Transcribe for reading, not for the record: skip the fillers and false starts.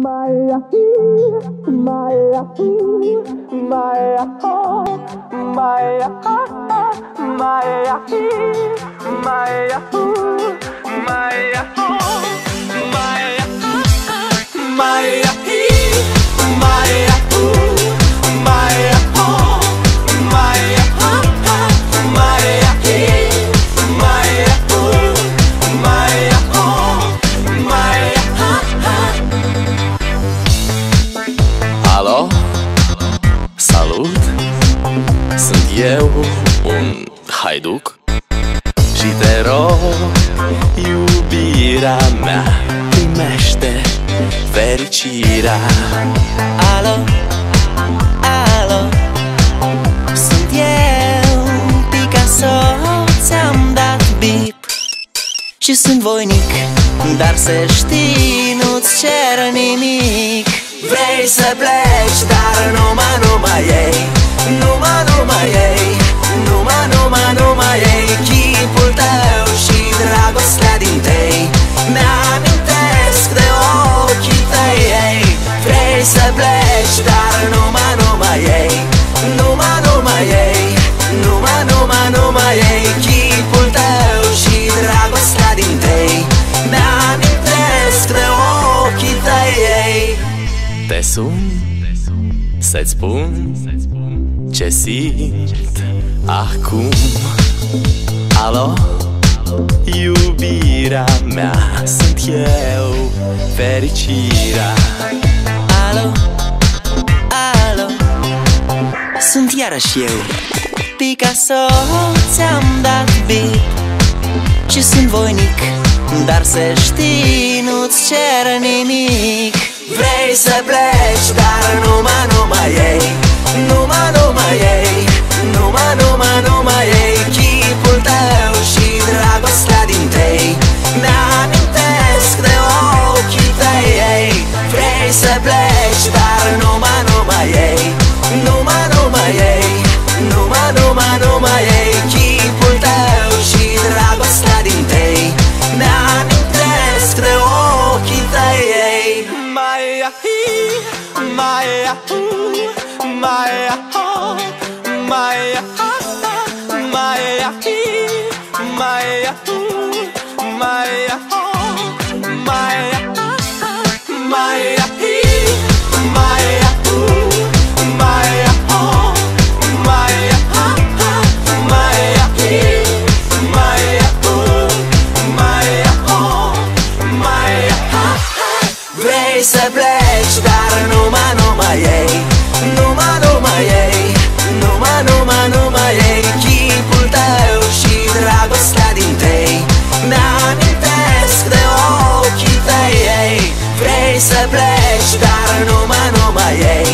Alo? Salut! Sunt eu, un haiduc, și te rog, iubirea mea, primește fericirea. Alo, alo, sunt eu, Picasso, ți-am dat bip și sunt voinic, dar să știi, nu-ți cer nimic. Vrei să pleci, dar numai ei, numai ei, numai ei, chipul tău și dragostea din tei mi-amintesc de ochii tăi, ei. Vrei să pleci, dar numai ei, numai ei, numai ei, chipul tău și dragostea din tei mi-amintesc de ochii tăi, ei. Te sun să-ți spun ce simt acum. Alo? Iubirea mea, sunt eu, fericirea. Alo, alo, sunt iarăși eu, Picasso, ți-am dat bip și sunt voinic, dar să știi, nu-ți cer nimic. Vrei să pleci, dar numai ei, numai ei, numai ei, chipul tău și dragostea din tei mi-amintesc de ochii tăi, ei. Vrei să pleci, dar numai ei, numai ei, numai ei, chipul tău și dragostea din tei mi-amintesc de ochii tăi, ei. Vrei să pleci, dar numai ei, numai ei, numai ei, chipul tău și dragostea din tei mi-amintesc de ochii tăi, ei. Vrei să pleci, dar numai ei,